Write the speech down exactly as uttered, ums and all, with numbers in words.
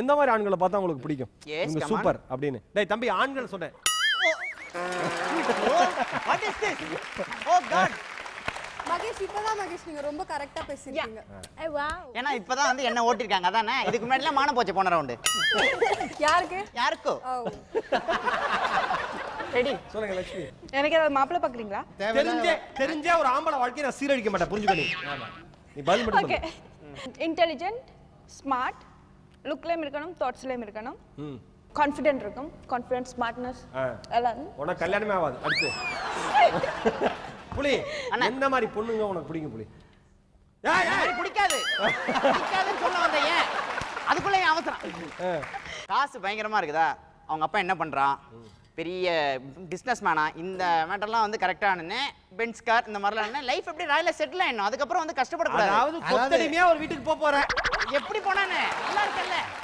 எந்த மாதிரி ஆண்களை பார்த்தா உங்களுக்கு பிடிக்கும்? நீங்க சூப்பர் அப்படின்னு. டேய் தம்பி ஆண்கள் சொன்னேன். What is this? Oh god. Mahesh இப்பதான் மகேஷ் நீங்க ரொம்ப கரெக்ட்டா பேசிட்டீங்க. ஏ வாவ். ஏனா இப்பதான் வந்து என்ன ஓட்டிருக்காங்க அதானே. இதுக்கு முன்னாடிலாம் மான போச்சு போன ரவுண்ட். யாருக்கு? யாருக்கோ? ரெடி. சொல்லுங்க லட்சுமி. எனக்கு ஏதாவது மாப்பிள்ளை பார்க்கறீங்களா? தெரிஞ்சே தெரிஞ்சே ஒரு ஆம்பளை வாழ்க்கைய நான் சீரழிக்க மாட்டேன் புரிஞ்சுக்க நீ. நீ பதில் மட்டும் சொல்லு. ஓகே. இன்டெலிஜென்ட், ஸ்மார்ட், லுக்லயும் இருக்கணும், தாட்ஸ்லயும் இருக்கணும். ம். கான்ஃபிடென்ட் இருக்கும். கான்ஃபிடன்ஸ், ஸ்மார்ட்னஸ் எல்லாம். உனக்கு கல்யாணமே ஆகாது. அடுத்து. புலி என்ன மாதிரி பொண்ணுங்க உனக்கு பிடிக்கும் புலி? ஏய் ஏய் பிடிக்காது. பிடிக்காதுன்னு சொல்ல வந்தேன் ஏன்? அதுக்குள்ள ஏன் அவசரம்? காசு பயங்கரமா இருக்குதா? அவங்க அப்பா என்ன பண்றான்? பெரிய பிசினஸ் மேனா இந்த மேட்டர்லாம் வந்து கரெக்டானே பென்ஸ் கார் இந்த மாதிரிலாம் லைஃப் எப்படி ராயலா செட்டில் ஆயிடணும். அதுக்கப்புறம் வந்து கஷ்டப்படக்கூடாது. அதாவது கொத்தடிமையா ஒரு வீட்டுக்கு போக போறேன். எப்படி போனானே நல்லா இருக்கல்ல.